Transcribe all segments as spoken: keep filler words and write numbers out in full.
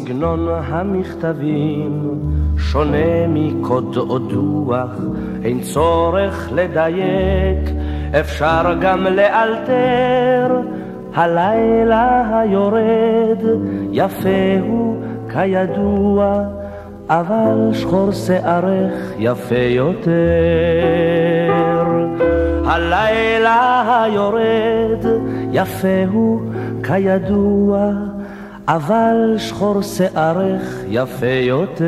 סגנון המכתבים שונה מקוד או דוח, אין צורך לדייק, אפשר גם לאלתר. הלילה היורד יפה הוא כידוע, אבל שחור שערך יפה יותר. הלילה היורד יפה הוא כידוע, אבל שחור שערך יפה יותר.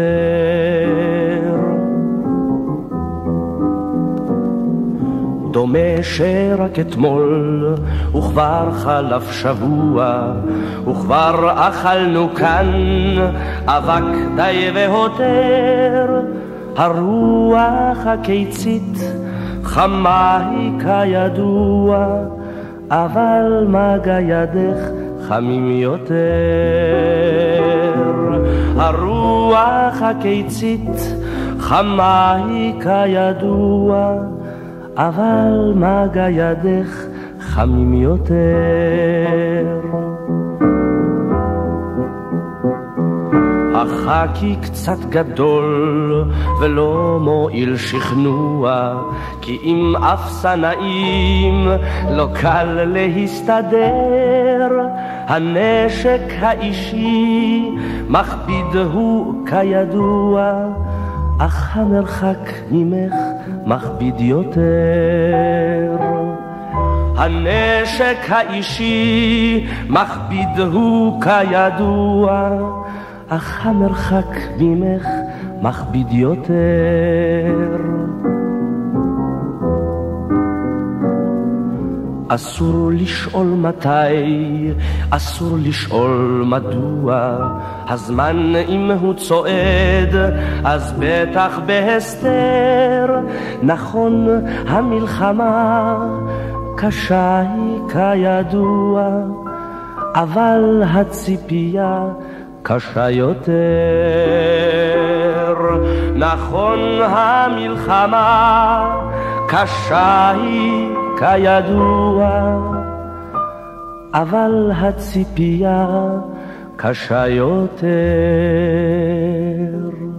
דומה שרק אתמול וכבר חלף שבוע, וכבר אכלנו כאן אבק די והותר. הרוח הקיצית חמה היא כידוע, אבל מגע ידך חמים יותר. הרוח הקיצית חמה היא כידוע, אבל מגע ידך חמים יותר. החכי קצת גדול ולא מועיל שכנוע, כי עם אפסנאים לא קל להסתדר. הנשק האישי מכביד הוא כידוע, אך המרחק ממך מכביד יותר. הנשק האישי מכביד הוא כידוע, אך המרחק ממך מכביד יותר. אסור לשאול מתי, אסור לשאול מדוע, הזמן אם הוא צועד אז בטח בהסתר. נכון המלחמה קשה היא כידוע, אבל הציפייה קשה יותר. נכון המלחמה קשה היא כידוע, אבל הציפייה קשה יותר.